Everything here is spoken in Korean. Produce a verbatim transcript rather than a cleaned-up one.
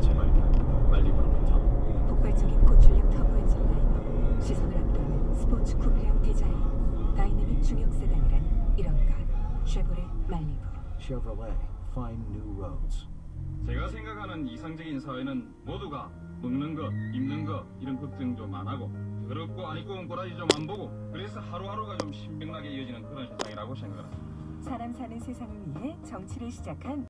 재발견 말리부로부터. 폭발적인 고출력 터보 엔진 라이너, 시선을 압도하는 스포츠 쿠페형 디자인, 다이내믹 중형 세단이란 이런가. 쉐보레 말리부. Chevrolet, find new roads. 제가 생각하는 이상적인 사회는 모두가 먹는 것, 입는 것 이런 걱정 좀 안 하고 더럽고 안 입고 꼬라지 좀 안 보고 그래서 하루하루가 좀 신명나게 이어지는 그런 세상이라고 생각합니다. 사람 사는 세상을 위해 정치를 시작한